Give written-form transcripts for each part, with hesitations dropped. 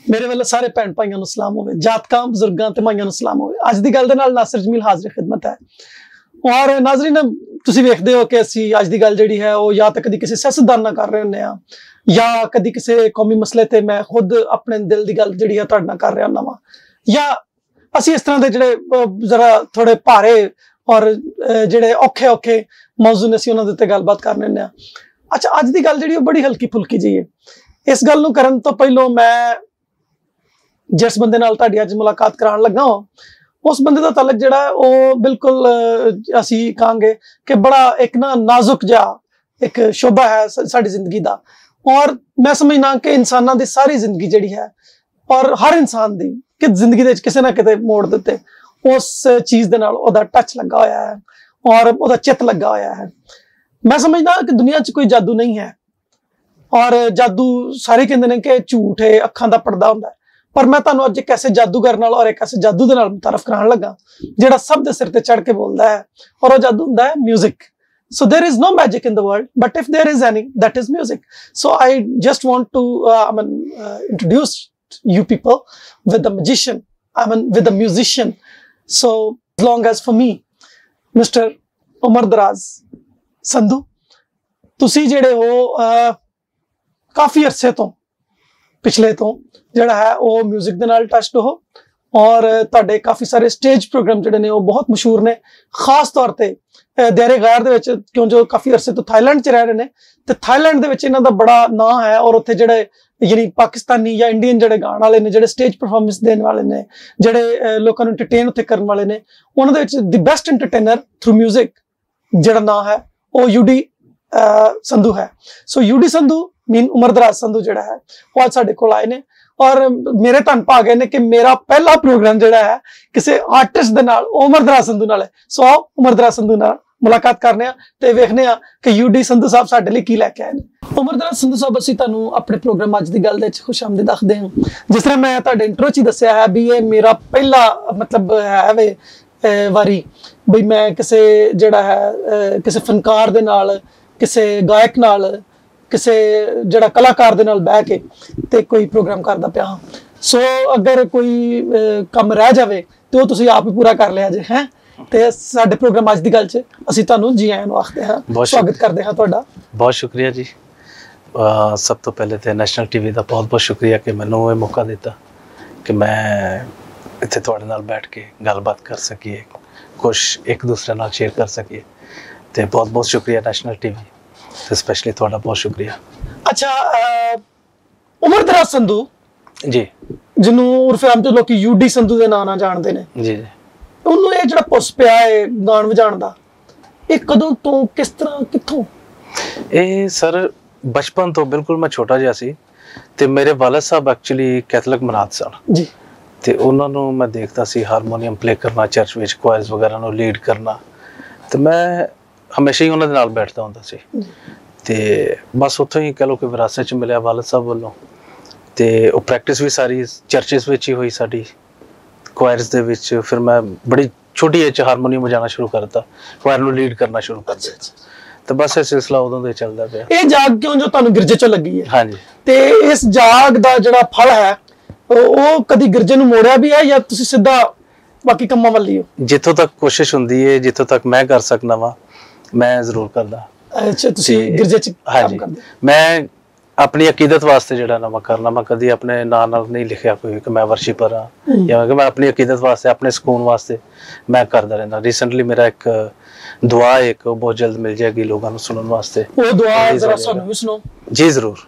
मेरे वाले सारे भैन भाइयों को सलाम होवे, जातकां बजुर्गां ते माइयां को सलाम होवे। अज दी गल दे नाल नासिर जमील हाज़िर खिदमत है। और नाज़रीन तुसीं वेखदे हो कि असीं अज दी गल जिहड़ी है वो या तां कदी किसी सियासतदान नाल कर रहे हुंदे आ या कदी किसी कौमी मसले ते मैं खुद अपने दिल दी गल जिहड़ी है तुहाडे नाल कर रहा हुंदा वां, या असीं इस तरह दे जिहड़े जरा थोड़े भारे और जिहड़े औखे औखे मौजू ने असीं उहनां दे उत्ते गलबात करने हुंदे आ। अच्छा, अज दी गल जिहड़ी बड़ी हल्की फुल्की जी है। इस गल नूं करन तो पहलों मैं जिस बंदे नाल तुहाडी अज मुलाकात कराउण लगा हां उस बंदे दा ताल्लुक जिहड़ा है वो बिल्कुल असीं कहांगे कि बड़ा एक ना नाजुक जिहा एक शोभा है साडी जिंदगी दा। और मैं समझना कि इंसानां दी सारी जिंदगी जिहड़ी है और हर इंसान दी कि जिंदगी दे किसी ना किते मोड़ दे उत्ते उस चीज दे नाल ओहदा टच लगा होया है और ओहदा चित लगा होया है। मैं समझदा कि दुनिया च कोई जादू नहीं है और जादू सारे कहंदे ने कि झूठ है, अखां दा पर्दा हुंदा है, पर मैं तुहानूं अज एक ऐसे जादूगर नाल और एक ऐसे जादू दे नाल मुतारफ कराउण लगा जिहड़ा सब दे सिर ते चढ़ के बोलदा है, और वो जादू हुंदा है music. So there is no magic in the world, but if there is any, that is music. So I just want to introduce you people with the magician, with the musician. So as long as for me, Mr. Umar Daraz Sandhu, तुसी जेड़े हो काफी अरसे तो पिछले तो जिहड़ा है वो म्यूजिक दे नाल टच्ड हो और तुहाडे काफी सारे स्टेज प्रोग्राम जिहड़े ने वो बहुत मशहूर ने, खास तौर ते देरे गैर दे विच, क्यों जो काफी अरसे तो थाईलैंड च रह रहे ने ते थाईलैंड दे विच इन्हां दा बड़ा नाम है और उत्थे जिहड़े यानी पाकिस्तानी या इंडियन जिहड़े गाण वाले ने, जिहड़े स्टेज परफॉर्मेंस देने वाले ने, जिहड़े लोकां नूं एंटरटेन उत्थे करन वाले ने, उन्हां दे विच the best entertainer through music जिहड़ा नाम है वो यूडी संधू है। So UD Sandhu mean Umar Daraz Sandhu जिहड़ा है वो अज साडे कोल आए ने और मेरे धन भाग ने कि मेरा पहला प्रोग्राम जिहड़ा है किसी आर्टिस्ट दे नाल उमर दराज संधू नाल है। सो आओ उमर दराज संधू नाल मुलाकात करने आ ते वेखने आ कि यूडी संधू साहब साडे लई की लैके आए ने। उमर दराज संधू साहब असीं तुहानूं अपने प्रोग्राम अज दी गल दे विच खुश आमदीद आखदे हां। जिस तरह मैं तुहाडे इंट्रो च ही दस्सिया है भी ये मेरा पहला मतलब है वे वारी बई मैं किसी जिहड़ा है किसी फनकार दे नाल, किसी गायक नाल, किसी जिहड़ा कलाकार दे नाल बैठ के ते कोई प्रोग्राम करदा पिया हां। सो अगर कोई कम रह जावे तो तुसीं आप ही पूरा कर लिया जे हैं ते साडे प्रोग्राम अज दी गल च असीं तुहानूं जी आयां नूं आखदे हां, स्वागत करदे हां तुहाडा। बहुत शुक्रिया जी। सब तो पहले तो नैशनल टीवी का बहुत बहुत शुक्रिया कि मैनूं ये मौका दिता कि मैं इत्थे तुहाडे नाल बैठ के गलबात कर सकीए, कुछ एक दूसरे नाल शेयर कर सकीए, ते बहुत बहुत शुक्रिया नैशनल टीवी ते स्पेशली तुहाडा बहुत शुक्रिया। अच्छा, उमर दराज संधू जी जिन्हों उर्फे आम तो लोग यूडी संधू के नाम नाल जानते हैं जी जी, उन्होंने ये जिहड़ा पुस पिया है गान वजाण दा, ये कदों तो किस तरह कित्थों? ये सर बचपन तो बिल्कुल मैं छोटा जिहा सी ते मेरे वालिद साहब एक्चुअली कैथलिक मनात सन जी, ते उन्हां नूं मैं देखता सी हारमोनीयम प्ले करना, चर्च विच क्वायर्स वगैरह नूं लीड करना, ते मैं हमेशा ही उन्हां दे नाल बैठदा हुंदा सी। ते बस उत्थों ही कह लो कि विरासत च मिलिया वालिद साहब वालों, ते वो प्रैक्टिस भी सारी चर्चिस विच ही हुई साडी, क्वायर्स दे विच। फिर मैं बड़ी छोटी एज च हारमोनीयम बजाना शुरू करता, क्वायर नूं लीड करना शुरू कर दिता, तो बस ये सिलसिला उदों तो चलदा पिया। ये जाग क्यों जो तुहानूं गिरजे चों लगी है? हाँ जी, ते इस जाग दा जिहड़ा फल है वो कदी गिरजे नूं मोड़िया भी है या तुसीं सीधा बाकी कम्मां वल्ली हो? जिथों तक कोशिश हुंदी है, जिथों तक मैं कर सकना वा मैं जरूर करदा। अच्छा, तुसीं गिरजे च हाँ काम जी, करदे? मैं अपनी अकीदत वास्ते जिहड़ा ना मैं करना, मैं कदी अपने नाम नाल नहीं लिखिया कोई कि मैं वर्शिपर हाँ या कि मैं अपनी अकीदत वास्ते, अपने सुकून वास्ते मैं करदा रहना। रिसेंटली मेरा एक दुआ एक बहुत जल्द मिल जाएगी लोगों को सुनने वास्ते, वो दुआ जरा सानूं भी सुनाओ जी। जरूर।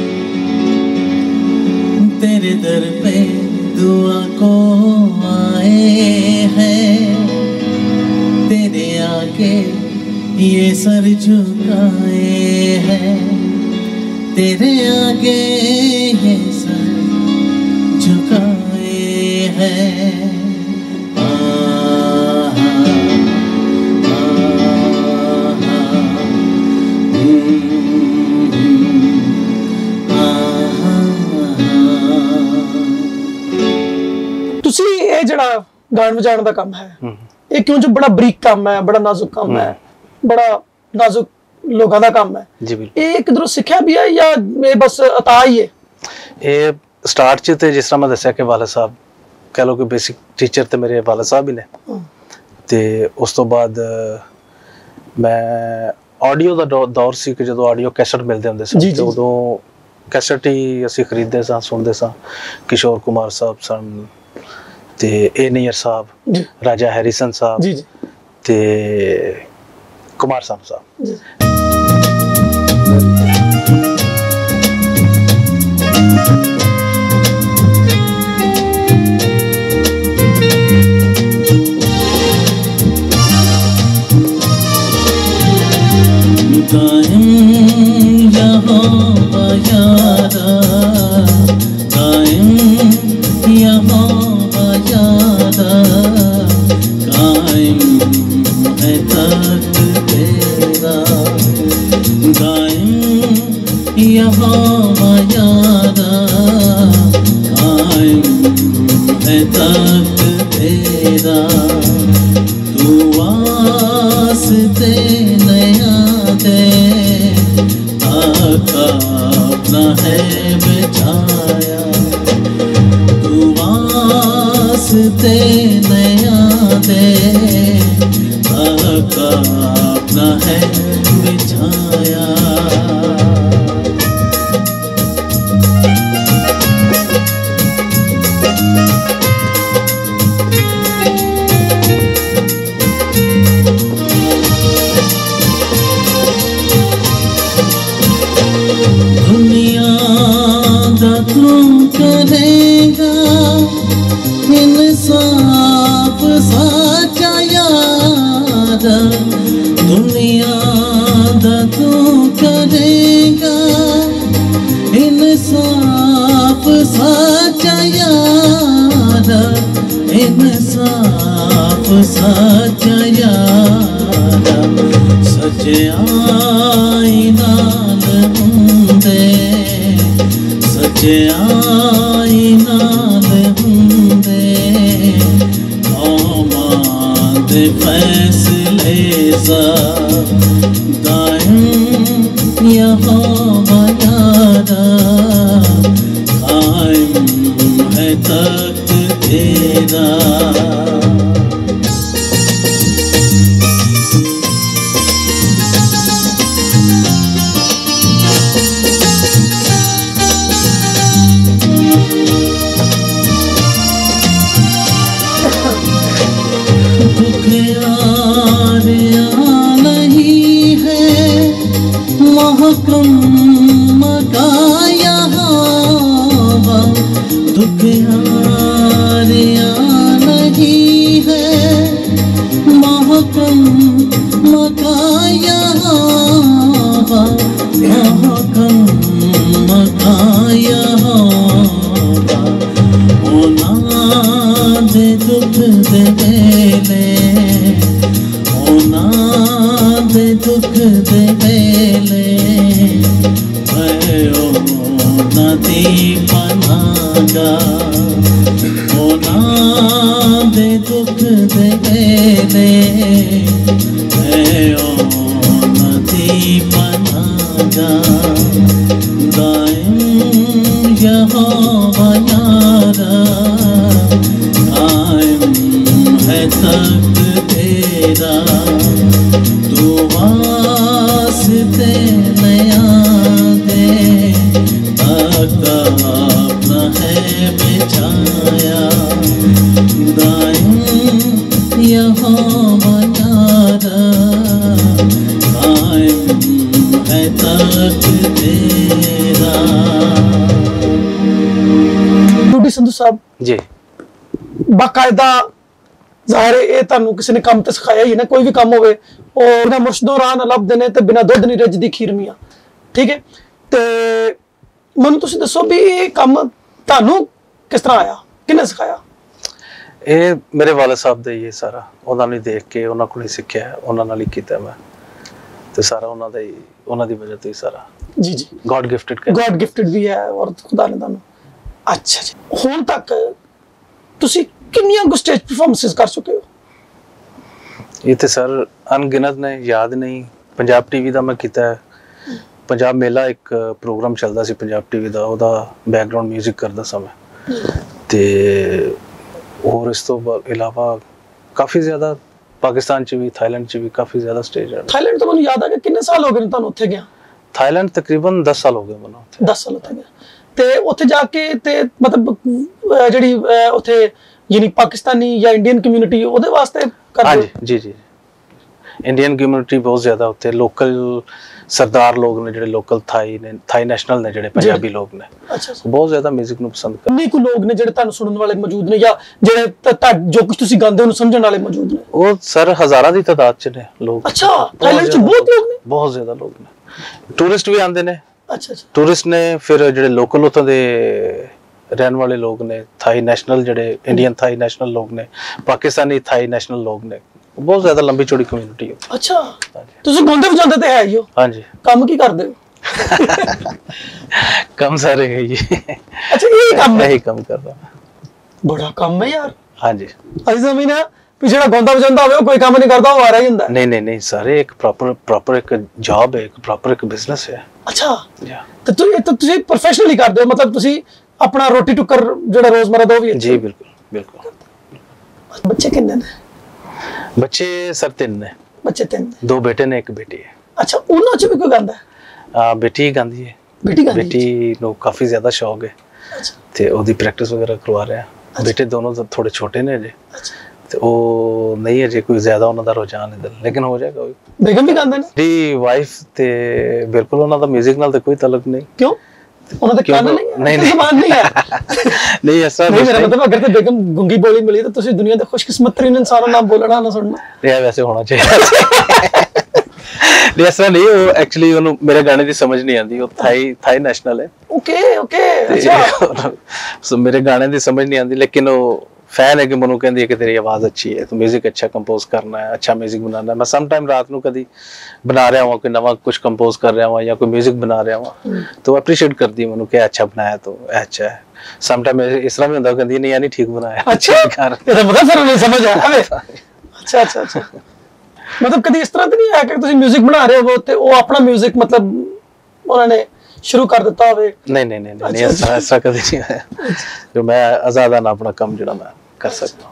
तेरे दर पे दुआ को आए हैं, तेरे आगे ये सर झुकाए हैं, तेरे आगे ये सर झुकाए हैं। तुसीं ये जिहड़ा गान वजाण दा काम है ये क्यों जो बड़ा बरीक काम है, बड़ा नाजुक काम है, बड़ा नाजुक लोगों का काम है जी बिल्कुल। ये किधरों सीखा भी है या ये बस अता ही है? ये स्टार्ट च ते जिस तरह मैं दस्सिया कि वालिद साहब कह लो कि बेसिक टीचर तो मेरे वालिद साहब ही ने ते उस तो बाद मैं ऑडियो का दौर सी कि जो ऑडियो कैसेट मिलते होंगे सन ते उदों कैसेट ही असीं खरीदते सां सुनते सां किशोर कुमार साहब सन ते ए नैयर साहब राजा हैरिसन साहब ते कुमार साहब कायम यहाँ यारा कायम यहाँ यारा कायम है तख्त तेरा कायम यहाँ यारा कायम है तख्त तेरा तू वास्ते नया दे आका अपना है बिछाया तू वास्ते नया दे आका अपना है बिछाया करेगा इंसाफ साचा यार दुनिया दा तू करेगा इंसाफ साचा यार इंसाफ साचा यार सच्चाई नाल हुंदे सच्चाई नाल हुंदे कौमां दे फैसले दायम यहाँ यारा कायम है तख्त तेरा महकम मकाया दुख यारिया नहीं है महकम मकाया महकम मकाया ओना दे दुख दे बेले ओना दे दुख दे बेले भयो नदी पनागा ओना दे दुख दे बेले भयो नदी पनागा दायम यहाँ यारा कायम है तख्त तेरा तू वास्ते नया दे आका अपना है बिछाया दायम यहाँ यारा कायम है तख्त तेरा। डूडी संधू साहब जी बाकायदा ज़ाहिर है तुहानू किसी ने काम तो सिखाया ही ना कोई भी काम होवे और बिना मुर्शदों राह ना लभदे ने ते बिना दुध नहीं रजदी खीर मियां ठीक है ते मैनूं तुसीं दसो भी ये काम तुहानू किस तरह आया किन्ने सिखाया? ये मेरे वाले साहब दे ये सारा उन्हां नूं देख के उन्हां कोल सीखिया उन्हां नाल ही कीता मैं ते सारा उन्हां दा ही उन्हां दी वजह तो ही सारा जी जी गॉड गिफ्टेड भी है और खुदा ने तुहानू अच्छा जी हुण तक तुसीं किन्नियां गो स्टेज परफॉर्मेंसेस कर चुके हो? ये तो सर अनगिनत ने याद नहीं पंजाब टीवी का मैं किया ਪੰਜਾਬ ਮੇਲਾ ਇੱਕ ਪ੍ਰੋਗਰਾਮ ਚੱਲਦਾ ਸੀ ਪੰਜਾਬ ਟੀਵੀ ਦਾ, ਉਹਦਾ ਬੈਕਗ੍ਰਾਉਂਡ 뮤직 ਕਰਦਾ ਸਾਂ ਮੈਂ। ਤੇ ਹੋਰ ਇਸ ਤੋਂ ਇਲਾਵਾ ਕਾਫੀ ਜ਼ਿਆਦਾ ਪਾਕਿਸਤਾਨ ਚ ਵੀ, ਥਾਈਲੈਂਡ ਚ ਵੀ ਕਾਫੀ ਜ਼ਿਆਦਾ ਸਟੇਜ ਹੈ। ਥਾਈਲੈਂਡ ਤੋਂ ਮੈਨੂੰ ਯਾਦ ਆ ਕਿ ਕਿੰਨੇ ਸਾਲ ਹੋ ਗਏ ਨੇ ਤੁਹਾਨੂੰ ਉੱਥੇ ਗਿਆ? ਥਾਈਲੈਂਡ ਤਕਰੀਬਨ 10 ਸਾਲ ਹੋ ਗਏ ਮੈਨੂੰ ਉੱਥੇ। 10 ਸਾਲ ਉੱਥੇ ਗਿਆ ਤੇ ਉੱਥੇ ਜਾ ਕੇ ਤੇ ਮਤਲਬ ਜਿਹੜੀ ਉੱਥੇ ਯਾਨੀ ਪਾਕਿਸਤਾਨੀ ਜਾਂ ਇੰਡੀਅਨ ਕਮਿਊਨਿਟੀ ਉਹਦੇ ਵਾਸਤੇ ਕਰਦੇ? ਹਾਂਜੀ ਜੀ ਜੀ, ਇੰਡੀਅਨ ਕਮਿਊਨਿਟੀ ਬਹੁਤ ਜ਼ਿਆਦਾ ਉੱਥੇ, ਲੋਕਲ ਸਰਦਾਰ ਲੋਕ ਨੇ ਜਿਹੜੇ ਲੋਕਲ ਥਾਈ ਨੇ, ਥਾਈ ਨੈਸ਼ਨਲ ਨੇ ਜਿਹੜੇ ਪੰਜਾਬੀ ਲੋਕ ਨੇ, ਅੱਛਾ ਬਹੁਤ ਜ਼ਿਆਦਾ 뮤직 ਨੂੰ ਪਸੰਦ ਕਰਦੇ। ਕਿੰਨੇ ਕੁ ਲੋਕ ਨੇ ਜਿਹੜੇ ਤੁਹਾਨੂੰ ਸੁਣਨ ਵਾਲੇ ਮੌਜੂਦ ਨੇ ਜਾਂ ਜਿਹੜੇ ਜੋ ਕੁਝ ਤੁਸੀਂ ਗਾਉਂਦੇ ਉਹਨੂੰ ਸਮਝਣ ਵਾਲੇ ਮੌਜੂਦ ਨੇ? ਉਹ ਸਰ ਹਜ਼ਾਰਾਂ ਦੀ ਤਾਦਾਦ ਚ ਨੇ ਲੋਕ। ਅੱਛਾ, ਥਾਈਲੈਂਡ ਚ ਬਹੁਤ ਲੋਕ ਨੇ? ਬਹੁਤ ਜ਼ਿਆਦਾ ਲੋਕ ਨੇ, ਟੂਰਿਸਟ ਵੀ ਆਉਂਦੇ ਨੇ। ਅੱਛਾ ਅੱਛਾ, ਟੂਰਿਸਟ ਨੇ, ਫਿਰ ਜਿਹੜੇ ਲੋਕਲ ਉੱਥੋਂ ਦੇ ਰਹਿਣ ਵਾਲੇ ਲੋਕ ਨੇ, ਥਾਈ ਨੈਸ਼ਨਲ ਜਿਹੜੇ ਇੰਡੀਅਨ ਥਾਈ ਨੈਸ਼ਨਲ ਲੋਕ ਨੇ, ਪਾਕਿਸਤਾਨੀ ਥਾਈ ਨੈਸ਼ਨਲ ਲੋਕ ਨੇ, ਬਹੁਤ ਜ਼ਿਆਦਾ ਲੰਬੀ ਚੌੜੀ ਕਮਿਊਨਿਟੀ ਹੈ। ਅੱਛਾ, ਤੁਸੀਂ ਗਾਉਂਦੇ ਵਜਾਉਂਦੇ ਤੇ ਹੈ ਹੀ ਹੋ? ਹਾਂਜੀ। ਕੰਮ ਕੀ ਕਰਦੇ ਹੋ? ਕੰਮ ਸਾਰੇ ਹੈ ਜੀ। ਅੱਛਾ, ਇਹ ਕੰਮ ਹੈ? ਇਹੀ ਕੰਮ ਕਰਦਾ। ਬੜਾ ਕੰਮ ਹੈ ਯਾਰ। ਹਾਂਜੀ। ਅਸੀਂ ਸਮਝਣਾ ਵੀ ਜਿਹੜਾ ਗਾਉਂਦਾ ਵਜਾਉਂਦਾ ਹੋਵੇ ਉਹ ਕੋਈ ਕੰਮ ਨਹੀਂ ਕਰਦਾ, ਉਹ ਆ ਰਿਹਾ ਹੀ ਹੁੰਦਾ। ਨਹੀਂ ਨਹੀਂ ਨਹੀਂ, ਸਾਰੇ ਇੱਕ ਪ੍ਰੋਪਰ ਇੱਕ ਜੌਬ ਹੈ, ਇੱਕ ਪ੍ਰੋਪਰ ਇੱਕ ਬਿਜ਼ਨਸ ਹੈ। ਅੱਛਾ, ਜੀ ਤੇ ਤੁਸੀਂ ਪ੍ਰੋਫੈਸ਼ਨਲੀ ਕਰਦੇ ਹੋ, ਮਤਲਬ ਤੁਸੀਂ ਆਪਣਾ ਰੋਟੀ ਟੁੱਕਰ ਜਿਹੜਾ ਰੋਜ਼ਮਰਾ ਦਾ ਉਹ ਵੀ? ਜੀ ਬਿਲਕੁਲ ਬਿਲਕੁਲ। ਬੱਚੇ ਕਿੰਨੇ ਨੇ? ਬੱਚੇ ਸਰ 3 ਨੇ। ਬੱਚੇ 3 ਨੇ? 2 ਬੇਟੇ ਨੇ, 1 ਬੇਟੀ ਹੈ। ਅੱਛਾ, ਉਹਨਾਂ ਚ ਵੀ ਕੋਈ ਗਾਉਂਦਾ ਹੈ? ਬੇਟੀ ਗਾਉਂਦੀ ਹੈ। ਬੇਟੀ ਗਾਉਂਦੀ? ਬੇਟੀ ਨੂੰ ਕਾਫੀ ਜ਼ਿਆਦਾ ਸ਼ੌਕ ਹੈ ਤੇ ਉਹਦੀ ਪ੍ਰੈਕਟਿਸ ਵਗੈਰਾ ਕਰਵਾ ਰਹੇ ਆ। ਬੇਟੇ ਦੋਨੋਂ ਥੋੜੇ ਛੋਟੇ ਨੇ ਅਜੇ, ਤੇ ਉਹ ਨਹੀਂ ਅਜੇ ਕੋਈ ਜ਼ਿਆਦਾ ਉਹਨਾਂ ਦਾ ਰੁਝਾਨ ਇਧਰ, ਲੇਕਿਨ ਹੋ ਜਾਏਗਾ। ਬੇਗਮ ਵੀ ਗਾਉਂਦੇ ਨੇ? ਦੀ ਵਾਈਫ ਤੇ ਬਿਲਕੁਲ ਉਹਨਾਂ ਦਾ 뮤직 ਨਾਲ ਤਾਂ ਕੋਈ ਤਾਲੁਕ ਨਹੀਂ। ਕਿਉਂ? ਉਹਨਾਂ ਦੇ ਕੰਨ ਨਹੀਂ, ਨਹੀਂ ਜ਼ਬਾਨ ਨਹੀਂ ਹੈ? ਨਹੀਂ ਐਸਾ ਨਹੀਂ, ਮੇਰਾ ਮਤਲਬ ਅਗਰ ਤੇ ਬੇਗਮ ਗੁੰਗੀ ਬੋਲੀ ਮਿਲੀ ਤਾਂ ਤੁਸੀਂ ਦੁਨੀਆ ਦੇ ਖੁਸ਼ਕਿਸਮਤ ਤਰੀਨ ਇਨਸਾਨ ਨਾਮ ਬੋਲਣਾ ਨਾ ਸੁਣਨਾ। ਇਹ ਵੈਸੇ ਹੋਣਾ ਚਾਹੀਦਾ। ਨਹੀਂ ਐਸਾ ਨਹੀਂ, ਉਹ ਐਕਚੁਅਲੀ ਉਹਨੂੰ ਮੇਰੇ ਗਾਣੇ ਦੀ ਸਮਝ ਨਹੀਂ ਆਉਂਦੀ, ਉਹ ਥਾਈ ਨੈਸ਼ਨਲ ਹੈ। ਓਕੇ ਓਕੇ, ਅੱਛਾ। ਸੋ ਮੇਰੇ ਗਾਣੇ ਦੀ ਸਮਝ ਨਹੀਂ ਆਉਂਦੀ, ਲੇਕਿਨ ਉਹ ਫੈਨ ਹੈ ਕਿ ਮੈਨੂੰ ਕਹਿੰਦੀ ਹੈ ਕਿ ਤੇਰੀ ਆਵਾਜ਼ ਅੱਛੀ ਹੈ, ਤੂੰ 뮤직 ਅੱਛਾ ਕੰਪੋਜ਼ ਕਰਨਾ ਹੈ, ਅੱਛਾ 뮤직 ਬਣਾਉਣਾ ਹੈ। ਮੈਂ ਸਮ ਟਾਈਮ ਰਾਤ ਨੂੰ ਕਦੀ ਬਣਾ ਰਿਹਾ ਹਾਂ, ਕੋਈ ਨਵਾਂ ਕੁਝ ਕੰਪੋਜ਼ ਕਰ ਰਿਹਾ ਹਾਂ ਜਾਂ ਕੋਈ 뮤직 ਬਣਾ ਰਿਹਾ ਹਾਂ, ਤਾਂ ਐਪਰੀਸ਼ੀਏਟ ਕਰਦੀ ਹੈ ਮੈਨੂੰ ਕਿ ਅੱਛਾ ਬਣਾਇਆ, ਤੂੰ ਅੱਛਾ ਹੈ। ਸਮ ਟਾਈਮ ਇਸ ਤਰ੍ਹਾਂ ਵੀ ਹੁੰਦਾ, ਕਹਿੰਦੀ ਨਹੀਂ ਨਹੀਂ ਠੀਕ ਬਣਾਇਆ। ਅੱਛਾ, ਇਹਦਾ ਮਤਲਬ ਫਿਰ ਨਹੀਂ ਸਮਝ ਆਇਆ। ਅੱਛਾ ਅੱਛਾ ਅੱਛਾ, ਮਤਲਬ ਕਦੀ ਇਸ ਤਰ੍ਹਾਂ ਤਾਂ ਨਹੀਂ ਆਇਆ ਕਿ ਤੁਸੀਂ 뮤직 ਬਣਾ ਰਹੇ ਹੋ ਤੇ ਉਹ ਆਪਣਾ 뮤직 ਮਤਲਬ ਉਹਨਾਂ ਨੇ ਸ਼ੁਰੂ ਕਰ ਦਿੱਤਾ ਹੋਵੇ? ਨਹੀਂ ਨਹੀਂ ਨਹੀਂ ਨਹੀਂ, ਐਸਾ ਕਦੇ ਨਹੀਂ ਹੋਇਆ। ਜੋ ਮੈਂ ਆਜ਼ਾਦਾਨਾ ਆਪਣਾ ਕੰਮ ਜਿਹੜਾ ਮੈਂ ਕਰ ਸਕਦਾ।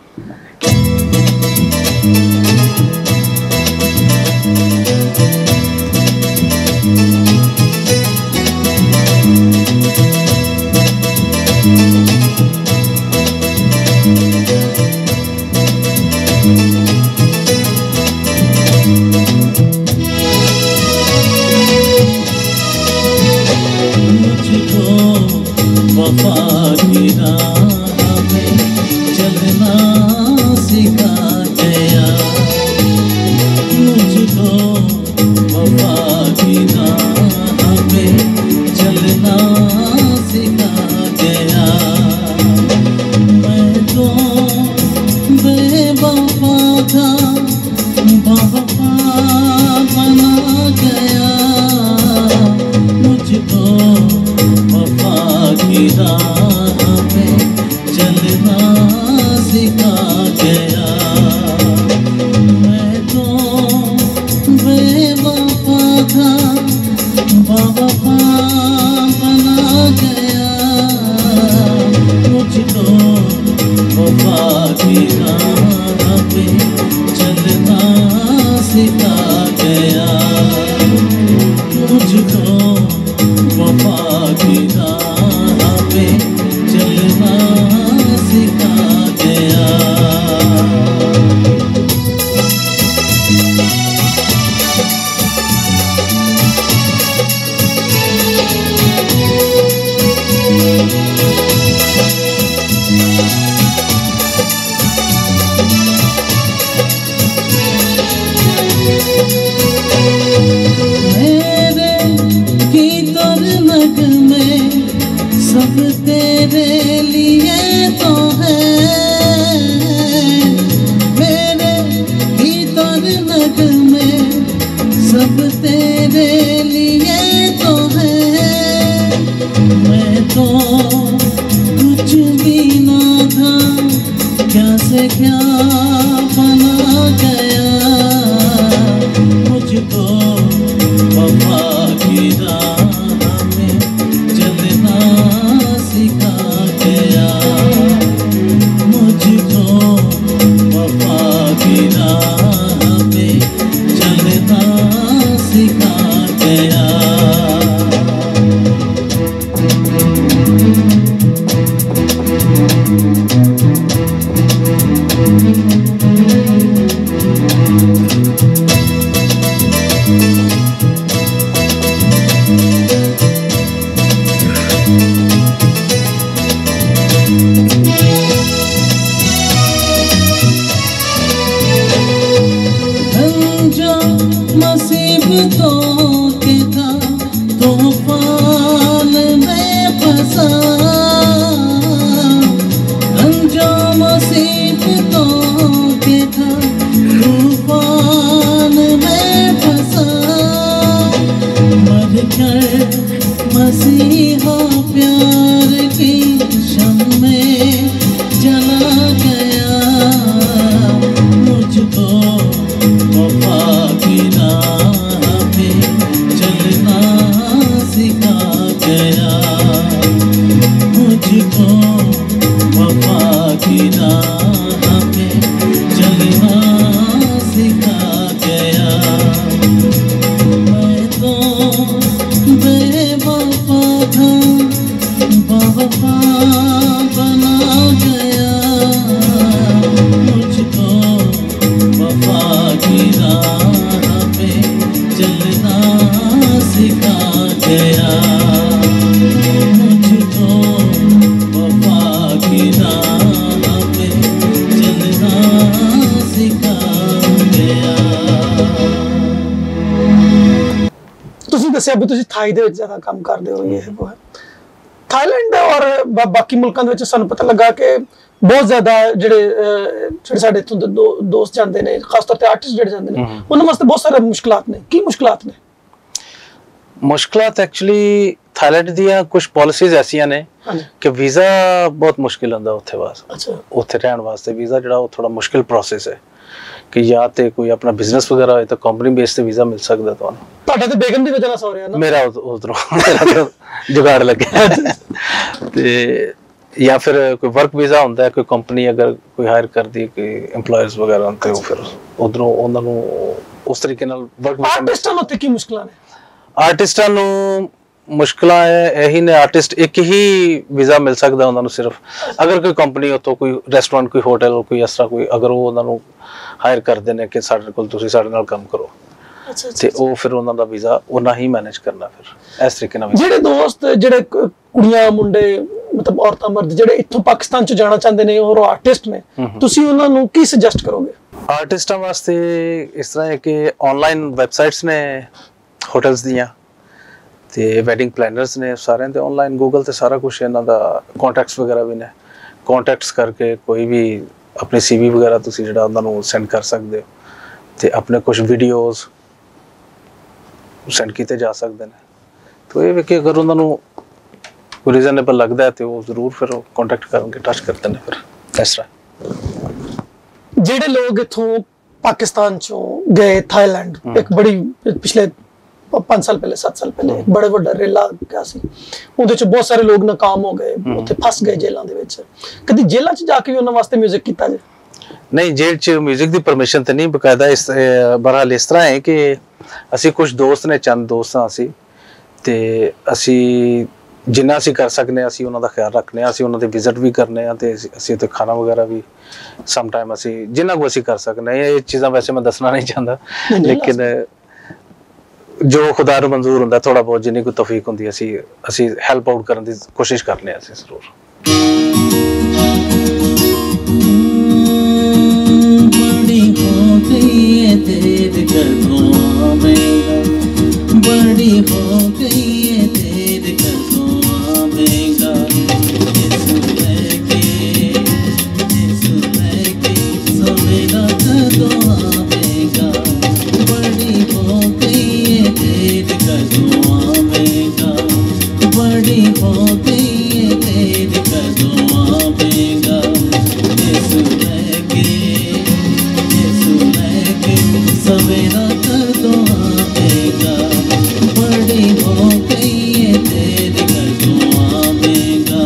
वफा की राह में चलना सिखा गया, मुझको वफा की राह में चलना सिखा गया। मैं तो बेवफा था, वफा बना गया, मुझको वफा की राह में चलना सिखा गया। मैं तो बेवफा था, कर मसीहा प्यार की शम्मे जला गया, मुझको वफा की राह पे चलना सिखा गया, मुझको वफा की राह पे चलना सिखा गया। मैं तो बेवफा था, वफा बना गया, मुझको वफा की राह पे चलना सिखा गया, मुझको वफा की राह पे चलना सिखा गया। ਤੁਸੀਂ ਦੱਸਿਆ ਵੀ ਤੁਸੀਂ ਥਾਈ ਦੇ ਵਿੱਚ ਜ਼ਿਆਦਾ ਕੰਮ ਕਰਦੇ ਹੋ, ਇਹ ਉਹ ਹੈ ਥਾਈਲੈਂਡ ਔਰ ਬਾਕੀ ਮੁਲਕਾਂ ਦੇ ਵਿੱਚ ਸਾਨੂੰ ਪਤਾ ਲੱਗਾ ਕਿ ਬਹੁਤ ਜ਼ਿਆਦਾ ਜਿਹੜੇ ਸਾਡੇ ਇੱਥੋਂ ਦੇ ਦੋਸਤ ਜਾਂਦੇ ਨੇ, ਖਾਸ ਤੌਰ ਤੇ ਆਰਟਿਸਟ ਜਿਹੜੇ ਜਾਂਦੇ ਨੇ, ਉਹਨਾਂ ਵਾਸਤੇ ਬਹੁਤ ਸਾਰੇ ਮੁਸ਼ਕਲਾਤ ਨੇ। ਕੀ ਮੁਸ਼ਕਲਾਤ ਨੇ? ਮੁਸ਼ਕਲਾਤ ਐਕਚੁਅਲੀ ਥਾਈਲੈਂਡ ਦੀਆਂ ਕੁਝ ਪਾਲਿਸੀਜ਼ ਐਸੀਆਂ ਨੇ ਕਿ ਵੀਜ਼ਾ ਬਹੁਤ ਮੁਸ਼ਕਿਲ ਹੁੰਦਾ ਉੱਥੇ ਵਾਸਤੇ। ਅੱਛਾ, ਉੱਥੇ ਰਹਿਣ ਵਾਸਤੇ ਵੀਜ਼ਾ ਜਿਹੜਾ ਉਹ ਥੋੜਾ ਮੁਸ਼ਕਿਲ ਪ੍ਰੋਸੈਸ ਹੈ ਕਿ ਜਾਂ ਤੇ ਕੋਈ ਆਪਣਾ ਬਿਜ਼ਨਸ ਵਗੈਰਾ ਹੋਏ ਤਾਂ ਕੰਪਨੀ ਬੇਸ ਤੇ ਵੀਜ਼ਾ ਮਿਲ ਸਕਦਾ ਤੁਹਾਨੂੰ। ਤੁਹਾਡਾ ਤੇ ਬੇਗਮ ਦੀ ਵਜ੍ਹਾ ਨਾਲ ਹੋ ਰਿਹਾ ਨਾ? ਮੇਰਾ ਉਧਰੋਂ ਮੇਰਾ ਜੁਗਾੜ ਲੱਗਿਆ ਤੇ ਜਾਂ ਫਿਰ ਕੋਈ ਵਰਕ ਵੀਜ਼ਾ ਹੁੰਦਾ ਹੈ, ਕੋਈ ਕੰਪਨੀ ਅਗਰ ਕੋਈ ਹਾਇਰ ਕਰਦੀ ਕੋਈ EMPLOYERS ਵਗੈਰਾ ਤੇ ਉਹ ਫਿਰ ਉਧਰੋਂ ਉਹਨਾਂ ਨੂੰ ਉਸ ਤਰੀਕੇ ਨਾਲ ਵਰਕ ਵੀਜ਼ਾ। ਆਰਟਿਸਟਾਂ ਨੂੰ ਉੱਥੇ ਕੀ ਮੁਸ਼ਕਲਾਂ ਨੇ? ਆਰਟਿਸਟਾਂ ਨੂੰ ਮੁਸ਼ਕਲਾਂ ਇਹੀ ਨੇ, ਆਰਟਿਸਟ ਇੱਕ ਹੀ ਵੀਜ਼ਾ ਮਿਲ ਸਕਦਾ ਉਹਨਾਂ ਨੂੰ ਸਿਰਫ ਅਗਰ ਕੋਈ ਕੰਪਨੀ ਉੱਥੋਂ ਕੋਈ ਰੈਸਟੋਰੈਂਟ ਕੋਈ ਹੋਟਲ ਕੋਈ ਇਸ ਤਰ੍ਹਾਂ ਕੋਈ ਅਗਰ ਉਹ ਉਹਨਾਂ ਨੂੰ ਹਾਇਰ ਕਰਦੇ ਨੇ ਕਿ ਸਾਡੇ ਕੋਲ ਤੁਸੀਂ ਸਾਡੇ ਨਾਲ ਕੰਮ ਕਰੋ ਤੇ ਉਹ ਫਿਰ ਉਹਨਾਂ ਦਾ ਵੀਜ਼ਾ ਉਹਨਾਂ ਹੀ ਮੈਨੇਜ ਕਰਨਾ ਫਿਰ ਇਸ ਤਰੀਕੇ ਨਾਲ। ਜਿਹੜੇ ਦੋਸਤ ਜਿਹੜੇ ਕੁੜੀਆਂ ਮੁੰਡੇ ਮਤਲਬ ਔਰਤਾਂ ਮਰਦ ਜਿਹੜੇ ਇੱਥੋਂ ਪਾਕਿਸਤਾਨ ਚ ਜਾਣਾ ਚਾਹੁੰਦੇ ਨੇ ਔਰ ਆਰਟਿਸਟ ਨੇ, ਤੁਸੀਂ ਉਹਨਾਂ ਨੂੰ ਕੀ ਸੁਜੈਸਟ ਕਰੋਗੇ? ਆਰਟਿਸਟਾਂ ਵਾਸਤੇ ਇਸ ਤਰ੍ਹਾਂ ਹੈ ਕਿ ਆਨਲਾਈਨ ਵੈਬਸਾਈਟਸ ਨੇ ਹੋਟਲਸ ਦੀਆਂ ਤੇ ਵੈਡਿੰਗ ਪਲੈਨਰਸ ਨੇ, ਸਾਰਿਆਂ ਦੇ ਆਨਲਾਈਨ ਗੂਗਲ ਤੇ ਸਾਰਾ ਕੁਝ ਇਹਨਾਂ ਦਾ ਕੰਟੈਕਟਸ ਵਗੈਰਾ ਵੀ ਨੇ। ਕੰਟੈਕਟਸ ਕਰਕੇ ਕੋਈ ਵੀ ਆਪਣੀ CV ਵਗੈਰਾ ਤੁਸੀਂ ਜਿਹੜਾ ਉਹਨਾਂ ਨੂੰ ਸੈਂਡ ਕਰ ਸਕਦੇ ਹੋ ਤੇ ਆਪਣੇ ਕੁਝ ਵੀਡੀਓਜ਼ ਸੈਂਡ ਕੀਤੇ ਜਾ ਸਕਦੇ ਨੇ। ਤਾਂ ਇਹ ਵੀ ਕਿ ਅਗਰ ਉਹਨਾਂ ਨੂੰ ਕੋਈ ਰੀਜ਼ਨੇਬਲ ਲੱਗਦਾ ਹੈ ਤੇ ਉਹ ਜ਼ਰੂਰ ਫਿਰ ਉਹ ਕੰਟੈਕਟ ਕਰਨਗੇ, ਟੱਚ ਕਰਦੇ ਨੇ ਫਿਰ ਇਸ ਤਰ੍ਹਾਂ। ਜਿਹੜੇ ਲੋਕ ਇੱਥੋਂ ਪਾਕਿस्तान ਚੋਂ ਗਏ थाईलैंड, ਇੱਕ ਬੜੀ ਪਿਛਲੇ 5 ਸਾਲ ਪਹਿਲੇ 7 ਸਾਲ ਪਹਿਲੇ ਬੜਾ ਵੱਡਾ ਰੇਲਾ ਗਿਆ ਸੀ, ਉਹਦੇ ਚ ਬਹੁਤ ਸਾਰੇ ਲੋਕ ਨਾਕਾਮ ਹੋ ਗਏ, ਉੱਥੇ ਫਸ ਗਏ ਜੇਲ੍ਹਾਂ ਦੇ ਵਿੱਚ। ਕਦੀ ਜੇਲ੍ਹਾਂ ਚ ਜਾ ਕੇ ਵੀ ਉਹਨਾਂ ਵਾਸਤੇ 뮤직 ਕੀਤਾ ਜੇ? ਨਹੀਂ, ਜੇਲ੍ਹ ਚ 뮤직 ਦੀ ਪਰਮਿਸ਼ਨ ਤੇ ਨਹੀਂ, ਬਕਾਇਦਾ ਇਸ ਬਹਰਹਾਲ ਇਸ ਤਰ੍ਹਾਂ ਹੈ ਕਿ ਅਸੀਂ ਕੁਝ ਦੋਸਤ ਨੇ, ਚੰਦ ਦੋਸਤ ਹਾਂ ਅਸੀਂ, ਤੇ ਅਸੀਂ ਜਿੰਨਾ ਅਸੀਂ ਕਰ ਸਕਦੇ ਹਾਂ ਅਸੀਂ ਉਹਨਾਂ ਦਾ ਖਿਆਲ ਰੱਖਦੇ ਹਾਂ, ਅਸੀਂ ਉਹਨਾਂ ਦੇ ਵਿਜ਼ਿਟ ਵੀ ਕਰਨੇ ਆ ਤੇ ਅਸੀਂ ਉੱਥੇ ਖਾਣਾ ਵਗੈਰਾ ਵੀ ਸਮ ਟਾਈਮ ਅਸੀਂ ਜਿੰਨਾ ਕੁ ਅਸੀਂ ਕਰ ਸਕਦੇ ਹਾਂ। ਇਹ ਚੀਜ਼ਾਂ ਵੈਸੇ ਮੈਂ ਦੱਸਣਾ ਨਹੀਂ ਚਾਹੁੰਦਾ, ਲੇਕਿਨ ਜੋ ਖੁਦਾ ਨੂੰ ਮਨਜ਼ੂਰ ਹੁੰਦਾ ਥੋੜਾ ਬਹੁਤ ਜਿੰਨੀ ਕੋਈ ਤੌਫੀਕ ਹੁੰਦੀ ਅਸੀਂ ਹੈਲਪ ਆਊਟ ਕਰਨ ਦੀ ਕੋਸ਼ਿਸ਼ ਕਰਨੇ ਆ ਅਸੀਂ ਜ਼ਰੂਰ। बड़ी हो गई है तेरे कदमों में, बड़ी हो गई है तेरे कदमों में, सवेरा कदमों आवेगा, बड़ी हो गई है तेरे कदमों में, बड़ी हो गई है तेरे कदमों आवेगा, सवेरा कदों आवेगा, बड़ी हो गई है तेरे कदों आवेगा।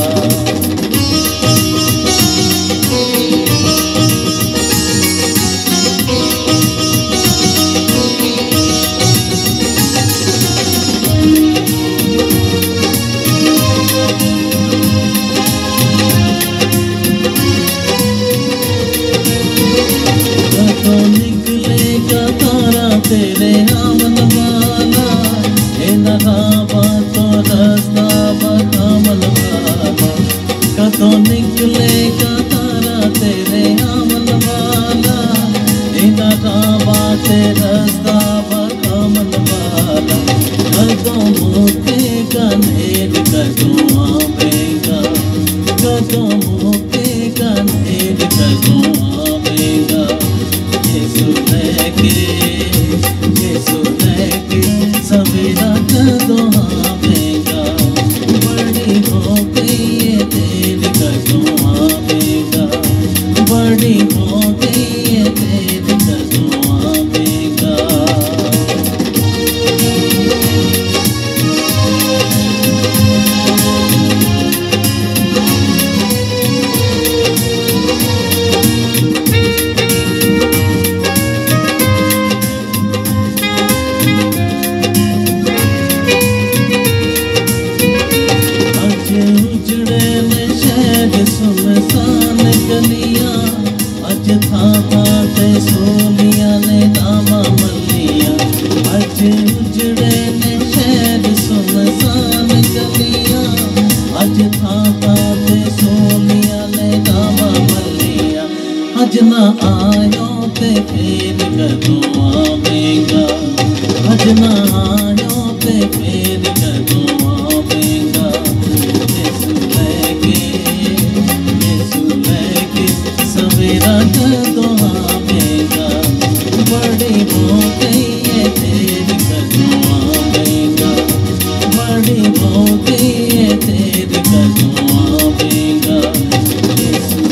कदों निकलेगा तारा तेरे आमन वाला, न रावा तो रास्ता बकामल वाला, कदों निकलेगा तारा तेरे आमन वाला, न रावा ते रास्ता बकामल वाला, कदों मुकेगा नेर कदों आवेगा, कदों मुकेगा नेर कदों आवेगा, यीशु लेके सवेरा सवेरा कदों आवेगा, बड़ी हो गई है देर कदों आवेगा, बड़ी हो गई है देर कदों आवेगा। सुनसान गलियां, अज था ते सोलियां ने दामा मलियां, अज उजड़े ने शहर सुनसान गलियां, अज था ते सोलियां ने दामा मलियां, अज ना आयो ते फिर कदों आवेगा, अज ना आयो ते फिर कदों आवेगा। सवेरा कदों आवेगा, बड़ी हो गई है देर कदों आवेगा, बड़ी हो गई है देर कदों आवेगा। यीशु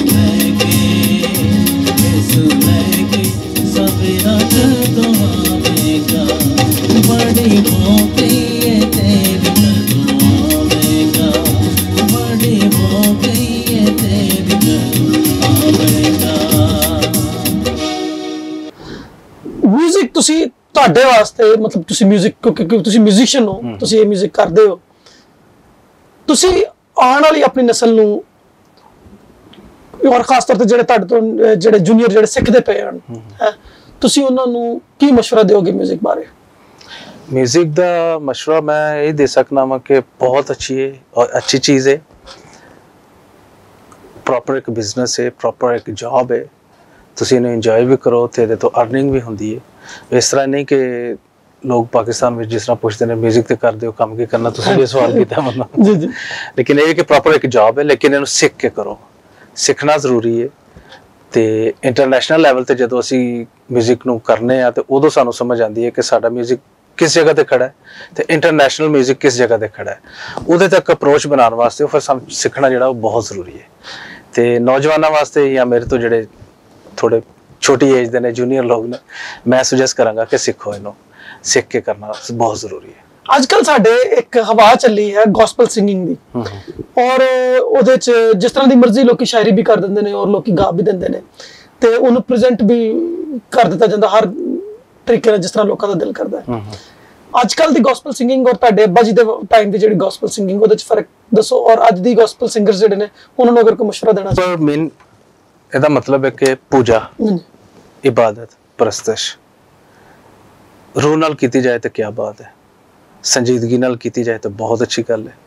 लेके सवेरा कदों आवेगा, बड़ी हो गई है देर कदों आवेगा, बड़ी हो गई है देर कदों आवेगा। म्यूजिक ਤੁਸੀਂ ਤੁਹਾਡੇ ਵਾਸਤੇ ਮਤਲਬ ਤੁਸੀਂ 뮤직 ਕਿਉਂਕਿ ਤੁਸੀਂ ਮਿਊਜ਼ੀਸ਼ੀਅਨ ਹੋ, ਤੁਸੀਂ ਇਹ 뮤직 ਕਰਦੇ ਹੋ, ਤੁਸੀਂ ਆਉਣ ਵਾਲੀ ਆਪਣੀ ਨਸਲ ਨੂੰ ਔਰ ਖਾਸ ਤੌਰ ਤੇ ਜਿਹੜੇ ਤੁਹਾਡੇ ਤੋਂ ਜਿਹੜੇ ਜੂਨੀਅਰ ਜਿਹੜੇ ਸਿੱਖਦੇ ਪਏ ਹਨ, ਤੁਸੀਂ ਉਹਨਾਂ ਨੂੰ ਕੀ ਮਸ਼ਵਰਾ ਦਿਓਗੇ 뮤직 ਬਾਰੇ? म्यूजिक का मशवरा मैं यही दे सकना वा कि बहुत अच्छी है और अच्छी चीज़ है, प्रॉपर एक बिजनेस है, प्रॉपर एक जॉब है, ਤੁਸੀਂ ਇਹਨੂੰ ਇੰਜੋਏ ਵੀ ਕਰੋ ਤੇ ਇਹਦੇ ਤੋਂ ਅਰਨਿੰਗ ਵੀ ਹੁੰਦੀ ਹੈ। ਇਸ ਤਰ੍ਹਾਂ ਨਹੀਂ ਕਿ ਲੋਕ ਪਾਕਿਸਤਾਨ ਵਿੱਚ ਜਿਸ ਤਰ੍ਹਾਂ ਪੁੱਛਦੇ ਨੇ 뮤직 ਤੇ ਕਰਦੇ ਹੋ ਕੰਮ ਕੀ ਕਰਨਾ, ਤੁਸੀਂ ਇਹ ਸਵਾਲ ਕੀਤਾ ਮੈਨੂੰ ਜੀ ਜੀ, ਲੇਕਿਨ ਇਹ ਕਿ ਪ੍ਰੋਪਰ ਇੱਕ ਜੌਬ ਹੈ, ਲੇਕਿਨ ਇਹਨੂੰ ਸਿੱਖ ਕੇ ਕਰੋ, ਸਿੱਖਣਾ ਜ਼ਰੂਰੀ ਹੈ। ਤੇ ਇੰਟਰਨੈਸ਼ਨਲ ਲੈਵਲ ਤੇ ਜਦੋਂ ਅਸੀਂ 뮤직 ਨੂੰ ਕਰਨੇ ਆ ਤੇ ਉਦੋਂ ਸਾਨੂੰ ਸਮਝ ਆਉਂਦੀ ਹੈ ਕਿ ਸਾਡਾ 뮤직 किस जगह ਤੇ ਖੜਾ ਹੈ ਤੇ ਇੰਟਰਨੈਸ਼ਨਲ 뮤직 ਕਿਸ ਜਗ੍ਹਾ ਤੇ ਖੜਾ ਹੈ। ਉਹਦੇ ਤੱਕ ਅਪਰੋਚ ਬਣਾਉਣ ਵਾਸਤੇ ਫਿਰ ਸਾਨੂੰ ਸਿੱਖਣਾ ਜਿਹੜਾ ਉਹ ਬਹੁਤ ਜ਼ਰੂਰੀ ਹੈ। ਤੇ ਨੌਜਵਾਨਾਂ ਵਾਸਤੇ ਜਾਂ ਮੇਰੇ ਤੋਂ ਜਿਹੜੇ ਥੋੜੇ ਛੋਟੀ ਏਜ ਦੇ ਨੇ ਜੂਨੀਅਰ ਲੋਕ ਨੇ, ਮੈਂ ਸੁਜੈਸਟ ਕਰਾਂਗਾ ਕਿ ਸਿੱਖੋ, ਇਹਨੂੰ ਸਿੱਖ ਕੇ ਕਰਨਾ ਬਹੁਤ ਜ਼ਰੂਰੀ ਹੈ। ਅੱਜ ਕੱਲ ਸਾਡੇ ਇੱਕ ਹਵਾ ਚੱਲੀ ਹੈ ਗੋਸਪਲ ਸਿੰਗਿੰਗ ਦੀ, ਔਰ ਉਹਦੇ ਚ ਜਿਸ ਤਰ੍ਹਾਂ ਦੀ ਮਰਜ਼ੀ ਲੋਕੀ ਸ਼ਾਇਰੀ ਵੀ ਕਰ ਦਿੰਦੇ ਨੇ ਔਰ ਲੋਕੀ ਗਾ ਵੀ ਦਿੰਦੇ ਨੇ ਤੇ ਉਹਨੂੰ ਪ੍ਰੈਜ਼ੈਂਟ ਵੀ ਕਰ ਦਿੱਤਾ ਜਾਂਦਾ ਹਰ ਤਰੀਕੇ ਨਾਲ ਜਿਸ ਤਰ੍ਹਾਂ ਲੋਕਾਂ ਦਾ ਦਿਲ ਕਰਦਾ ਹੈ। ਅੱਜ ਕੱਲ ਦੀ ਗੋਸਪਲ ਸਿੰਗਿੰਗ ਔਰ ਤੁਹਾਡੇ ਅੱਬਾ ਜੀ ਦੇ ਟਾਈਮ ਦੀ ਜਿਹੜੀ ਗੋਸਪਲ ਸਿੰਗਿੰਗ, ਉਹਦੇ ਚ ਫਰਕ ਦੱਸੋ, ਔਰ ਅੱਜ ਦੀ ਗੋਸਪਲ ਸਿੰਗਰਸ ਜਿਹੜੇ ਨੇ ਉਹਨਾਂ ਨੂੰ ਅਗਰ ਕੋਈ ਮਸ਼ਵਰਾ ਦੇਣਾ ਚਾਹੋ। ਮੇਨ ਇਹਦਾ ਮਤਲਬ ਹੈ ਕਿ ਪੂਜਾ, ਇਬਾਦਤ, ਪ੍ਰਸਤਸ਼ ਰੂਹ ਨਾਲ ਕੀਤੀ ਜਾਏ ਤਾਂ ਕੀ ਬਾਤ ਹੈ, ਸੰਜੀਦਗੀ ਨਾਲ ਕੀਤੀ ਜਾਏ ਤਾਂ ਬਹੁਤ ਅੱਛੀ ਗੱਲ ਹੈ।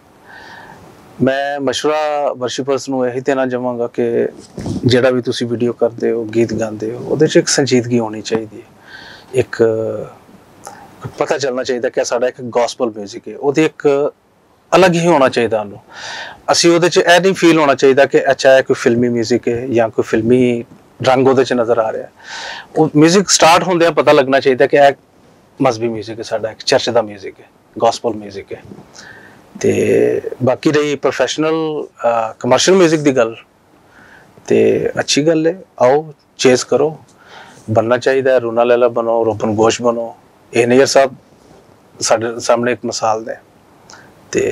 ਮੈਂ ਮਸ਼ਵਰਾ ਵਰਸ਼ਿਪਰਸ ਨੂੰ ਇਹੀ ਦੇਣਾ ਚਾਹਾਂਗਾ ਕਿ ਜਿਹੜਾ ਵੀ ਤੁਸੀਂ ਵੀਡੀਓ ਕਰਦੇ ਹੋ, ਗੀਤ ਗਾਉਂਦੇ ਹੋ, ਉਹਦੇ 'ਚ ਇੱਕ ਸੰਜੀਦਗੀ ਹੋਣੀ ਚਾਹੀਦੀ ਹੈ, ਇੱਕ ਪਤਾ ਚੱਲਣਾ ਚਾਹੀਦਾ ਕਿ ਸਾਡਾ ਇੱਕ ਗੋਸਪਲ 뮤직 ਹੈ, ਉਹਦੀ ਇੱਕ ਅਲੱਗ ਹੀ ਹੋਣਾ ਚਾਹੀਦਾ ਉਹਨੂੰ। ਅਸੀਂ ਉਹਦੇ 'ਚ ਇਹ ਨਹੀਂ ਫੀਲ ਹੋਣਾ ਚਾਹੀਦਾ ਕਿ ਅੱਛਾ ਇਹ ਕੋਈ ਫਿਲਮੀ 뮤직 ਹੈ ਜਾਂ ਕੋਈ ਫਿਲਮੀ ਰੰਗ ਉਹਦੇ 'ਚ ਨਜ਼ਰ ਆ ਰਿਹਾ। ਉਹ 뮤직 ਸਟਾਰਟ ਹੁੰਦਿਆਂ ਪਤਾ ਲੱਗਣਾ ਚਾਹੀਦਾ ਕਿ ਇਹ ਮਜ਼ਹਬੀ 뮤직 ਹੈ, ਸਾਡਾ ਇੱਕ ਚਰਚ ਦਾ 뮤직 ਹੈ, ਗੋਸਪਲ 뮤직 ਹੈ। ਤੇ ਬਾਕੀ ਰਹੀ ਪ੍ਰੋਫੈਸ਼ਨਲ ਕਮਰਸ਼ੀਅਲ 뮤직 ਦੀ ਗੱਲ, ਤੇ ਅੱਛੀ ਗੱਲ ਹੈ, ਆਓ ਚੇਸ ਕਰੋ, बनना चाहिए। रूना लैला बनो, रोपन घोष बनो। ਇਹ ਨੇਜਰ ਸਾਹਿਬ ਸਾਡੇ ਸਾਹਮਣੇ ਇੱਕ ਮਿਸਾਲ ਨੇ ਤੇ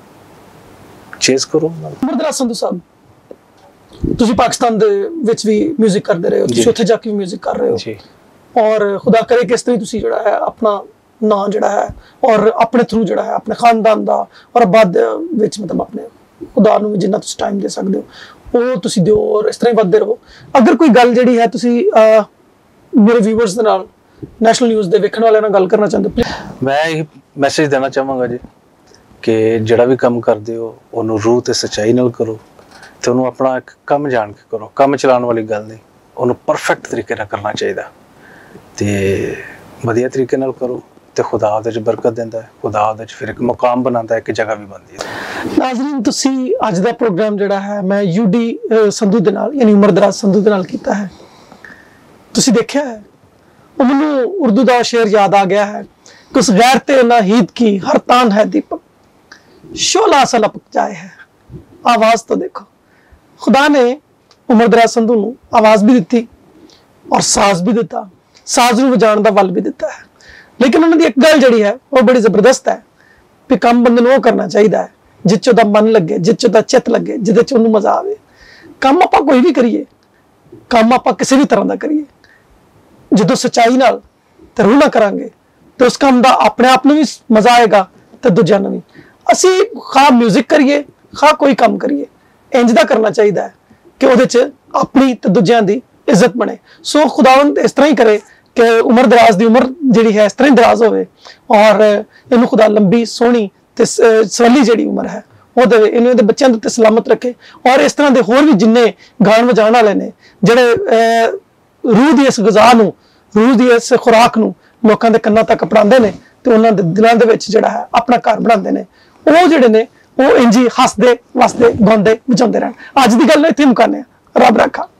ਚੇਸ ਕਰੋ। ਅਮਰਦਾਸ ਸੰਧੂ ਸਾਹਿਬ, ਤੁਸੀਂ ਪਾਕਿਸਤਾਨ ਦੇ ਵਿੱਚ ਵੀ 뮤직 ਕਰਦੇ ਰਹੇ ਹੋ, ਤੁਸੀਂ ਉੱਥੇ ਜਾ ਕੇ ਵੀ 뮤직 ਕਰ ਰਹੇ ਹੋ ਜੀ, ਔਰ ਖੁਦਾ ਕਰੇ ਕਿ ਇਸ ਤਰ੍ਹਾਂ ਤੁਸੀਂ ਜਿਹੜਾ ਹੈ ਆਪਣਾ ਨਾਂ ਜਿਹੜਾ ਹੈ ਔਰ ਆਪਣੇ ਥਰੂ ਜਿਹੜਾ ਹੈ ਆਪਣੇ ਖਾਨਦਾਨ ਦਾ ਔਰ ਆਬਾਦ ਵਿੱਚ ਮਤਲਬ ਆਪਣੇ ਖੁਦਾ ਨੂੰ ਜਿੰਨਾ ਤੁਸੀਂ ਟਾਈਮ ਦੇ ਸਕਦੇ ਹੋ ਉਹ ਤੁਸੀਂ ਦਿਓ ਔਰ ਇਸ ਤਰ੍ਹਾਂ ਹੀ ਵੱਧਦੇ ਰਹੋ। ਅਗਰ ਕੋਈ ਗੱਲ ਜਿਹੜੀ ਹੈ ਤੁਸੀਂ ਮੇਰੇ ਵਿਊਅਰਸ ਦੇ ਨਾਲ ਨੈਸ਼ਨਲ ਨਿਊਜ਼ ਦੇ ਵੇਖਣ ਵਾਲਿਆਂ ਨਾਲ ਗੱਲ ਕਰਨਾ ਚਾਹੁੰਦੇ, ਮੈਂ ਇਹ ਮੈਸੇਜ ਦੇਣਾ ਚਾਹਾਂਗਾ ਜੀ ਕਿ ਜਿਹੜਾ ਵੀ ਕੰਮ ਕਰਦੇ ਹੋ ਉਹਨੂੰ ਰੂਹ ਤੇ ਸੱਚਾਈ ਨਾਲ ਕਰੋ ਤੇ ਉਹਨੂੰ ਆਪਣਾ ਇੱਕ ਕੰਮ ਜਾਣ ਕੇ ਕਰੋ। ਕੰਮ ਚਲਾਉਣ ਵਾਲੀ ਗੱਲ ਨਹੀਂ, ਉਹਨੂੰ ਪਰਫੈਕਟ ਤਰੀਕੇ ਨਾਲ ਕਰਨਾ ਚਾਹੀਦਾ ਤੇ ਵਧੀਆ ਤਰੀਕੇ ਨਾਲ ਕਰੋ ਤੇ ਖੁਦਾ ਉਹਦੇ 'ਚ ਬਰਕਤ ਦਿੰਦਾ ਹੈ, ਖੁਦਾ ਉਹਦੇ 'ਚ ਫਿਰ ਇੱਕ ਮੁਕਾਮ ਬਣਾਉਂਦਾ ਹੈ, ਇੱਕ ਜਗ੍ਹਾ ਵੀ ਬਣਦੀ ਹੈ। ਨਾਜ਼ਰੀਨ, ਤੁਸੀਂ ਅੱਜ ਦਾ ਪ੍ਰੋਗਰਾਮ ਜਿਹੜਾ ਹੈ ਮੈਂ ਯੂਡੀ ਸੰਧੂ ਦੇ ਨਾਲ ਯਾਨੀ ਉਮਰਦਰਾਜ਼ ਸੰਧੂ ਦੇ ਨਾਲ ਕੀਤਾ ਹੈ। ਤੁਸੀਂ ਦੇਖਿਆ ਹੈ, ਉਹ ਮੈਨੂੰ ਉਰਦੂ ਦਾ ਸ਼ੇਰ ਯਾਦ ਆ ਗਿਆ ਹੈ कुछ गैर ते नाहीद की हर तान है दीपक, शोला सा लपक जाए है। आवाज तो देखो, खुदा ने उमर दराज संधू नूं आवाज भी दी और साज भी दिता, साज नूं वजाउण दा वल भी दिता है। लेकिन उन्होंने एक गल जिहड़ी है वो बड़ी जबरदस्त है कि काम बंदे नूं ओह करना चाहिए है जिस च मन लगे, जिस च चित लगे, जिहदे च उहनूं मजा आवे। काम आपां कोई भी करिए, काम आपां किसी भी तरह का करिए, जो सच्चाई नाल ते रूह नाल करांगे तो उस काम का अपने आप नूं भी मजा आएगा तो दूजिआं नूं भी। असीं खा म्यूजिक करिए, खा कोई काम करिए, इंज दा करना चाहिए है कि उहदे च अपनी ते दूजिआं दी इज्जत बने। सो खुदावंद इस तरह ही करे कि उमर दराज की उम्र जिहड़ी है इस तरह ही दराज होवे और इनू खुदा लंबी सोहनी ते सवली जिहड़ी उम्र है वो देवे, इन्हू इहदे बच्चों ते सलामत रखे। और इस तरह के होर भी जिन्ने गान वजाण वाले ने जिहड़े रूह की इस गज़ा नूं, रूह की इस खुराक नूं लोकां दे कन्नां तक पहुंचाते हैं तो उन्हां दे दिलां दे विच जिहड़ा है अपना घर बनाते हैं। वो जिहड़े ने वो इंजी हसदे वसदे गाउंदे वजाउंदे रहन। अज दी गल इत्थे मुकाने, रब रखा।